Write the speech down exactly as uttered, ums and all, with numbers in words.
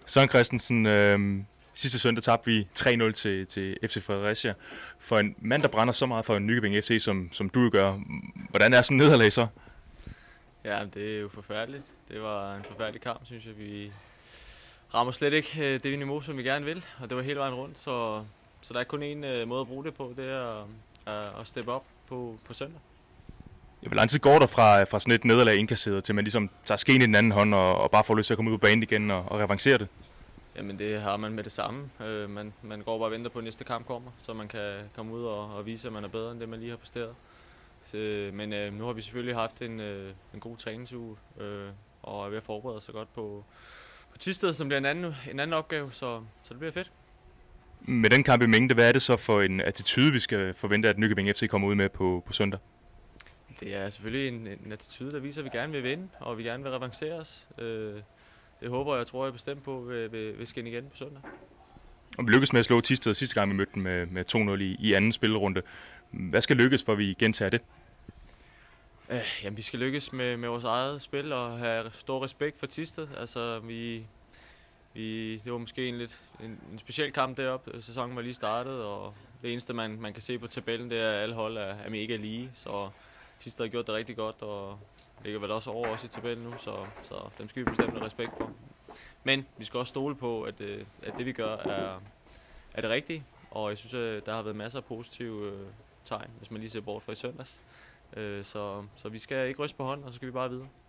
Søren Christensen, øh, sidste søndag tabte vi tre nul til, til F C Fredericia. For en mand, der brænder så meget for Nykøbing F C, som, som du gør, hvordan er sådan en nederlag så? Ja, det er jo forfærdeligt. Det var en forfærdelig kamp, synes jeg. Vi rammer slet ikke øh, det niveau, som vi gerne vil, og det var hele vejen rundt, så, så der er kun én øh, måde at bruge det på, det er at, at steppe op på, på søndag. Ja, hvor lang tid går der fra, fra sådan et nederlag indkasseret, til man ligesom tager skeen i den anden hånd og, og bare får lyst til at komme ud på banen igen og, og revancere det? Jamen det har man med det samme. Øh, man, man går bare og venter på, at næste kamp kommer, så man kan komme ud og, og vise, at man er bedre end det, man lige har præsteret. Så, men øh, nu har vi selvfølgelig haft en, øh, en god træningsuge, øh, og er ved at forberede os så godt på, på Thisted, som bliver en anden, en anden opgave, så, så det bliver fedt. Med den kamp i mængde, hvad er det så for en attitude, vi skal forvente, at Nykøbing F C kommer ud med på, på søndag? Det er selvfølgelig en, en attitude, der viser, at vi gerne vil vinde, og vi gerne vil revancere os. Øh, det håber jeg, tror jeg bestemt på, vil, vil, vil skinne igen på søndag. Og vi lykkedes med at slå Thisted sidste gang, vi mødte dem med, med to nul i, i anden spillerunde. Hvad skal lykkes, for vi gentager det? Øh, jamen, vi skal lykkes med, med vores eget spil og have stor respekt for Thisted. Altså, vi, vi, det var måske en, lidt, en, en speciel kamp deroppe. Sæsonen var lige startet, og det eneste, man, man kan se på tabellen, det er, at alle hold er, er mega lige. Så Thisted har gjort det rigtig godt, og ligger vel også over os i tabellen nu, så, så dem skal vi bestemt have respekt for. Men vi skal også stole på, at, at det vi gør er, er det rigtige, og jeg synes, at der har været masser af positive øh, tegn, hvis man lige ser bort fra i søndags. Øh, så, så vi skal ikke ryste på hånden, og så skal vi bare videre.